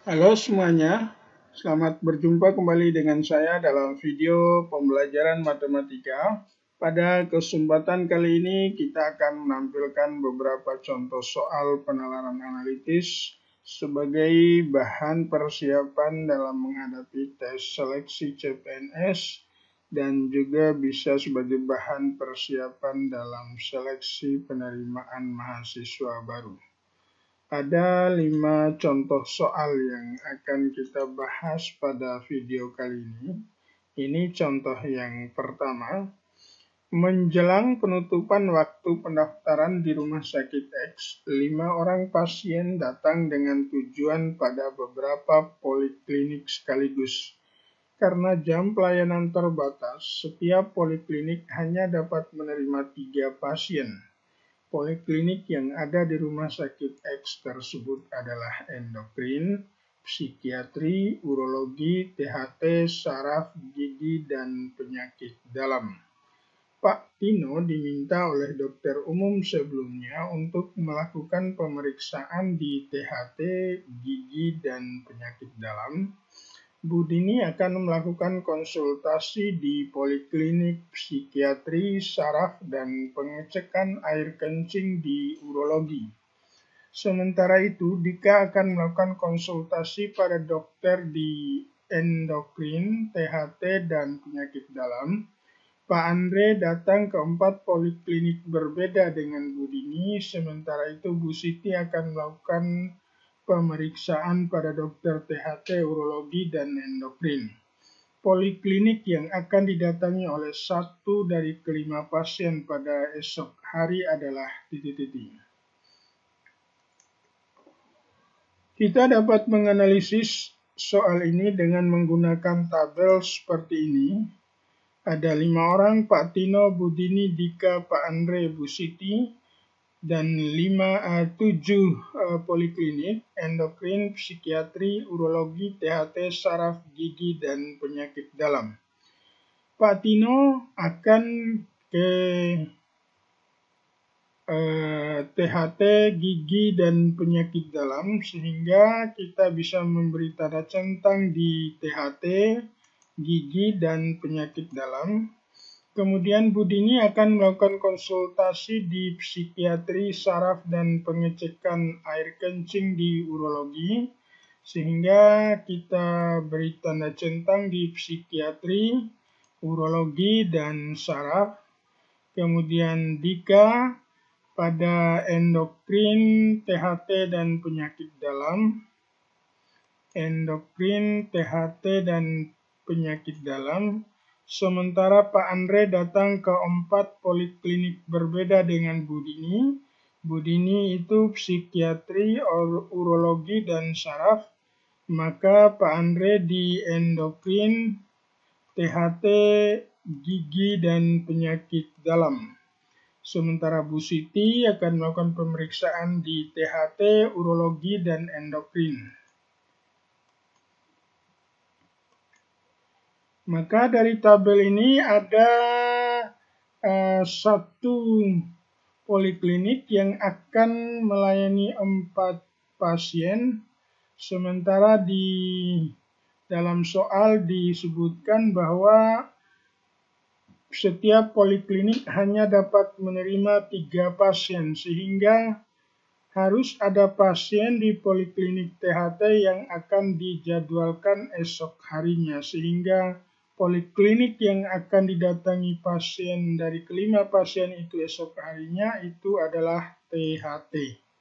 Halo semuanya, selamat berjumpa kembali dengan saya dalam video pembelajaran matematika. Pada kesempatan kali ini kita akan menampilkan beberapa contoh soal penalaran analitis sebagai bahan persiapan dalam menghadapi tes seleksi CPNS dan juga bisa sebagai bahan persiapan dalam seleksi penerimaan mahasiswa baru. Ada 5 contoh soal yang akan kita bahas pada video kali ini. Ini contoh yang pertama. Menjelang penutupan waktu pendaftaran di Rumah Sakit X, 5 orang pasien datang dengan tujuan pada beberapa poliklinik sekaligus. Karena jam pelayanan terbatas, setiap poliklinik hanya dapat menerima 3 pasien. Poliklinik yang ada di Rumah Sakit X tersebut adalah endokrin, psikiatri, urologi, THT, saraf, gigi, dan penyakit dalam. Pak Tino diminta oleh dokter umum sebelumnya untuk melakukan pemeriksaan di THT, gigi, dan penyakit dalam. Bu Dini akan melakukan konsultasi di poliklinik psikiatri, saraf, dan pengecekan air kencing di urologi. Sementara itu, Dika akan melakukan konsultasi pada dokter di endokrin, THT, dan penyakit dalam. Pak Andre datang ke 4 poliklinik berbeda dengan Bu Dini, sementara itu Bu Siti akan melakukan pemeriksaan pada dokter THT, urologi, dan endokrin. Poliklinik yang akan didatangi oleh 1 dari kelima pasien pada esok hari adalah Kita dapat menganalisis soal ini dengan menggunakan tabel seperti ini. Ada 5 orang, Pak Tino, Bu Dini, Dika, Pak Andre, Bu Siti, dan 7 poliklinik, endokrin, psikiatri, urologi, THT, saraf, gigi, dan penyakit dalam. Pak Tino akan ke THT, gigi, dan penyakit dalam, sehingga kita bisa memberi tanda centang di THT, gigi, dan penyakit dalam. Kemudian Bu Dini akan melakukan konsultasi di psikiatri, saraf, dan pengecekan air kencing di urologi, sehingga kita beri tanda centang di psikiatri, urologi, dan saraf. Kemudian Dika pada endokrin, THT, dan penyakit dalam. Endokrin, THT, dan penyakit dalam. Sementara Pak Andre datang ke 4 poliklinik berbeda dengan Bu Dini. Bu Dini itu psikiatri, urologi, dan saraf. Maka Pak Andre di endokrin, THT, gigi, dan penyakit dalam. Sementara Bu Siti akan melakukan pemeriksaan di THT, urologi, dan endokrin. Maka dari tabel ini ada 1 poliklinik yang akan melayani 4 pasien, sementara di dalam soal disebutkan bahwa setiap poliklinik hanya dapat menerima 3 pasien, sehingga harus ada pasien di poliklinik THT yang akan dijadwalkan esok harinya, sehingga poliklinik yang akan didatangi pasien dari kelima pasien itu esok harinya itu adalah THT.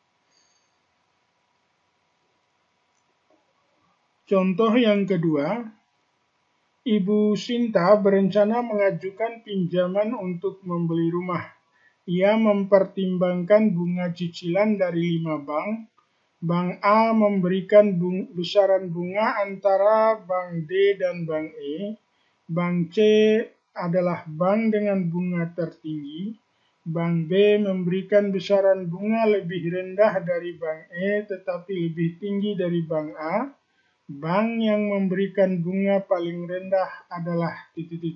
Contoh yang kedua, Ibu Sinta berencana mengajukan pinjaman untuk membeli rumah. Ia mempertimbangkan bunga cicilan dari 5 bank. Bank A memberikan besaran bunga antara Bank D dan Bank E. Bank C adalah bank dengan bunga tertinggi. Bank B memberikan besaran bunga lebih rendah dari Bank E tetapi lebih tinggi dari Bank A. Bank yang memberikan bunga paling rendah adalah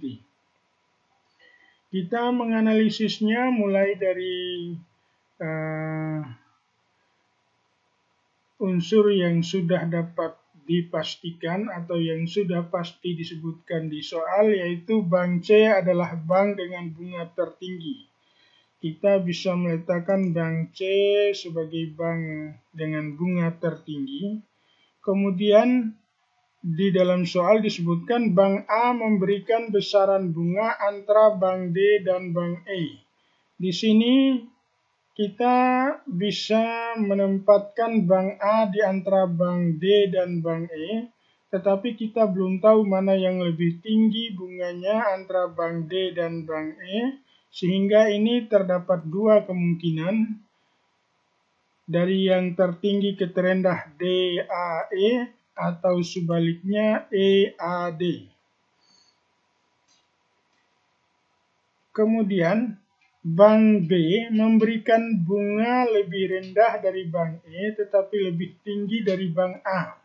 Kita menganalisisnya mulai dari unsur yang sudah dapat dipastikan atau yang sudah pasti disebutkan di soal, yaitu bank C adalah bank dengan bunga tertinggi. Kita bisa meletakkan bank C sebagai bank dengan bunga tertinggi. Kemudian di dalam soal disebutkan bank A memberikan besaran bunga antara bank D dan bank E. Di sini kita bisa menempatkan bank A di antara bank D dan bank E, tetapi kita belum tahu mana yang lebih tinggi bunganya antara bank D dan bank E, sehingga ini terdapat dua kemungkinan, dari yang tertinggi ke terendah DAE atau sebaliknya EAD. Kemudian bank B memberikan bunga lebih rendah dari bank E tetapi lebih tinggi dari bank A.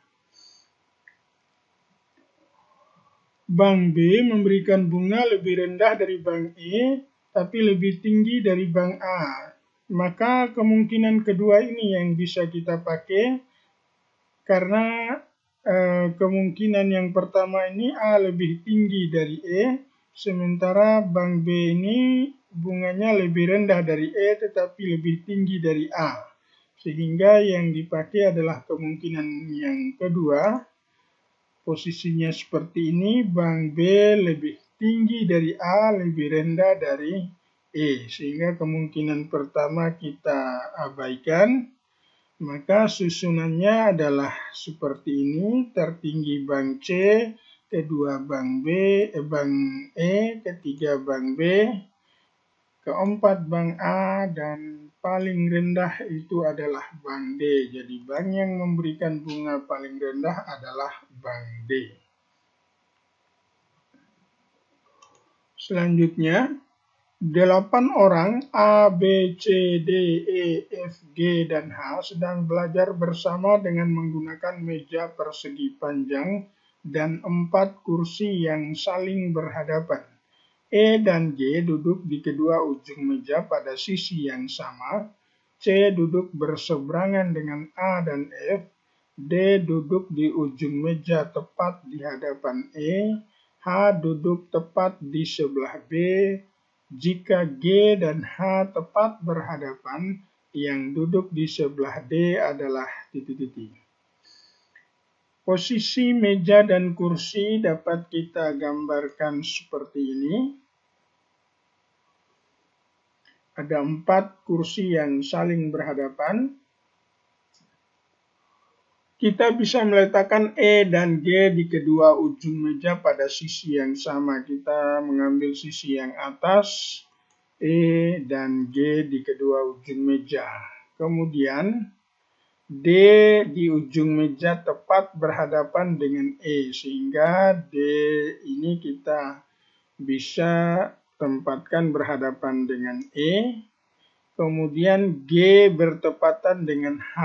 Bank B memberikan bunga lebih rendah dari bank E tapi lebih tinggi dari bank A. Maka kemungkinan kedua ini yang bisa kita pakai, karena kemungkinan yang pertama ini A lebih tinggi dari E, sementara bank B ini bunganya lebih rendah dari E tetapi lebih tinggi dari A. Sehingga yang dipakai adalah kemungkinan yang kedua. Posisinya seperti ini, bank B lebih tinggi dari A, lebih rendah dari E. Sehingga kemungkinan pertama kita abaikan. Maka susunannya adalah seperti ini, tertinggi bank C, kedua bank E, ketiga bank B, keempat bank A, dan paling rendah itu adalah bank D. Jadi bank yang memberikan bunga paling rendah adalah bank D. Selanjutnya, 8 orang A, B, C, D, E, F, G, dan H sedang belajar bersama dengan menggunakan meja persegi panjang dan 4 kursi yang saling berhadapan. E dan G duduk di kedua ujung meja pada sisi yang sama, C duduk berseberangan dengan A dan F, D duduk di ujung meja tepat di hadapan E, H duduk tepat di sebelah B. Jika G dan H tepat berhadapan, yang duduk di sebelah D adalah titik-titik. Posisi meja dan kursi dapat kita gambarkan seperti ini. Ada 4 kursi yang saling berhadapan. Kita bisa meletakkan E dan G di kedua ujung meja pada sisi yang sama. Kita mengambil sisi yang atas, E dan G di kedua ujung meja. Kemudian D di ujung meja tepat berhadapan dengan E, sehingga D ini kita bisa tempatkan berhadapan dengan E. Kemudian G bertepatan dengan H,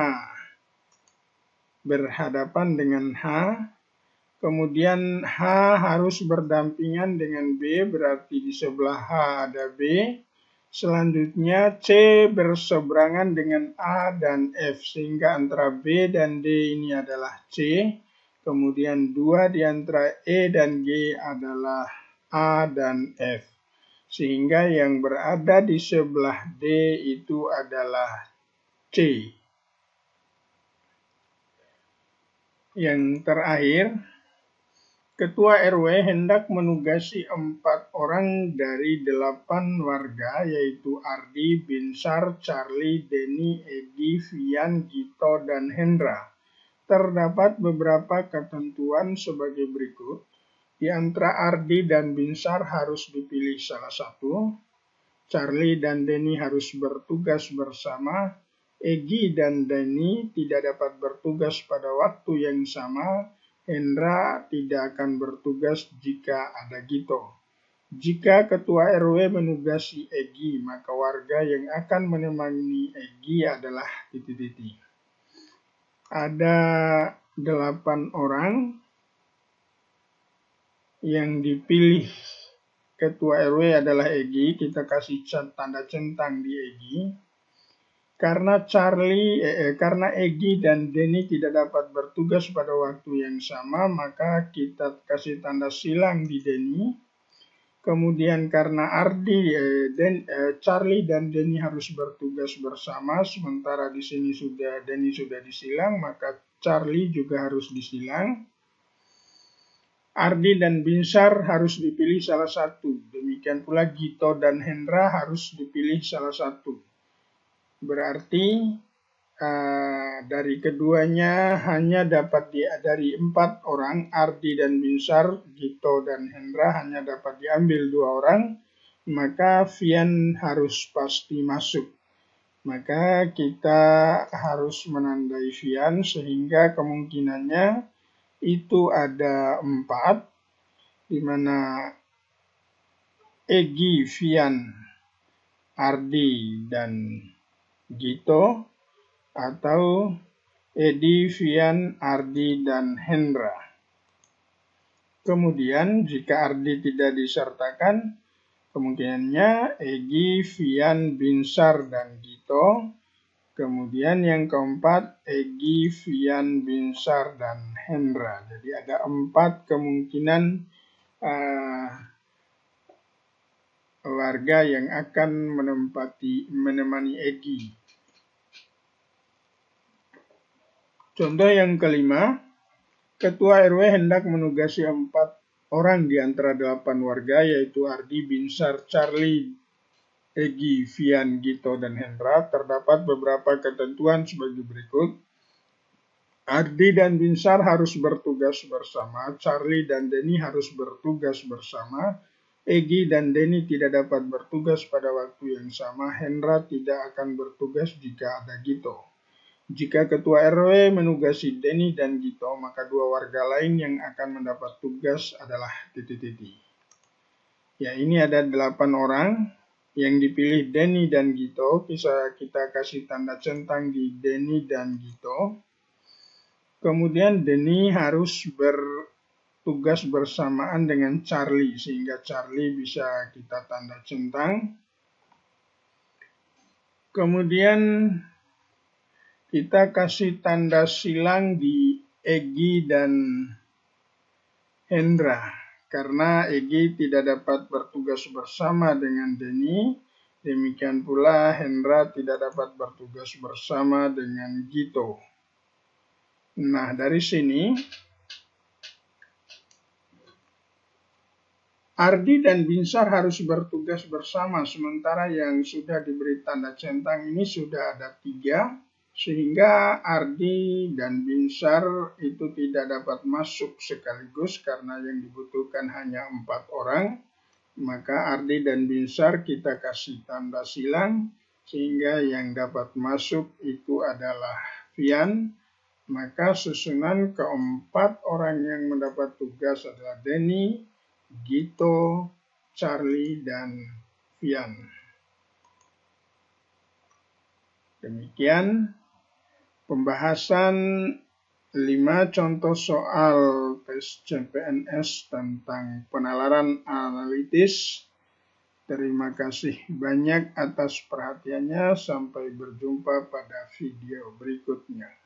berhadapan dengan H. Kemudian H harus berdampingan dengan B, berarti di sebelah H ada B. Selanjutnya C berseberangan dengan A dan F, sehingga antara B dan D ini adalah C. Kemudian 2 di antara E dan G adalah A dan F. Sehingga yang berada di sebelah D itu adalah C. Yang terakhir, Ketua RW hendak menugasi 4 orang dari 8 warga, yaitu Ardi, Binsar, Charlie, Denny, Edi, Vian, Gito, dan Hendra. Terdapat beberapa ketentuan sebagai berikut. Di antara Ardi dan Binsar harus dipilih salah satu. Charlie dan Denny harus bertugas bersama. Egi dan Denny tidak dapat bertugas pada waktu yang sama. Hendra tidak akan bertugas jika ada Gito. Jika Ketua RW menugasi Egi, maka warga yang akan menemani Egi adalah titik-titik. Ada 8 orang yang dipilih Ketua RW adalah Egi. Kita kasih tanda centang di Egi. Karena Egi dan Denny tidak dapat bertugas pada waktu yang sama, maka kita kasih tanda silang di Denny. Kemudian karena Charlie dan Denny harus bertugas bersama, sementara di sini Denny sudah disilang, maka Charlie juga harus disilang. Ardi dan Binsar harus dipilih salah satu. Demikian pula Gito dan Hendra harus dipilih salah satu. Berarti dari keduanya hanya dapat dari 4 orang, Ardi dan Binsar, Gito dan Hendra hanya dapat diambil 2 orang, maka Fian harus pasti masuk. Maka kita harus menandai Fian sehingga kemungkinannya itu ada 4, di mana Egi, Fian, Ardi, dan Gito, atau Edi, Fian, Ardi, dan Hendra. Kemudian jika Ardi tidak disertakan, kemungkinannya Egi, Fian, Binsar, dan Gito. Kemudian yang keempat, Egi, Fian, Binsar, dan Hendra. Jadi ada 4 kemungkinan warga yang akan menemani Egi. Contoh yang kelima, Ketua RW hendak menugasi 4 orang di antara 8 warga, yaitu Ardi, Binsar, Charlie, Egi, Fian, Gito, dan Hendra. Terdapat beberapa ketentuan sebagai berikut. Ardi dan Binsar harus bertugas bersama, Charlie dan Denny harus bertugas bersama, Egi dan Denny tidak dapat bertugas pada waktu yang sama, Hendra tidak akan bertugas jika ada Gito. Jika Ketua RW menugasi Denny dan Gito, maka 2 warga lain yang akan mendapat tugas adalah titik-titik. Ya, ini ada 8 orang yang dipilih Denny dan Gito. Kita kasih tanda centang di Denny dan Gito. Kemudian Denny harus bertugas bersamaan dengan Charlie, sehingga Charlie bisa kita tanda centang. Kemudian kita kasih tanda silang di Egi dan Hendra, karena Egi tidak dapat bertugas bersama dengan Denny, demikian pula Hendra tidak dapat bertugas bersama dengan Gito. Nah, dari sini Ardi dan Binsar harus bertugas bersama, sementara yang sudah diberi tanda centang ini sudah ada 3, sehingga Ardi dan Binsar itu tidak dapat masuk sekaligus karena yang dibutuhkan hanya 4 orang. Maka Ardi dan Binsar kita kasih tanda silang, sehingga yang dapat masuk itu adalah Fian. Maka susunan keempat orang yang mendapat tugas adalah Denny, Gito, Charlie, dan Fian. Demikian pembahasan 5 contoh soal tes CPNS tentang penalaran analitis. Terima kasih banyak atas perhatiannya. Sampai berjumpa pada video berikutnya.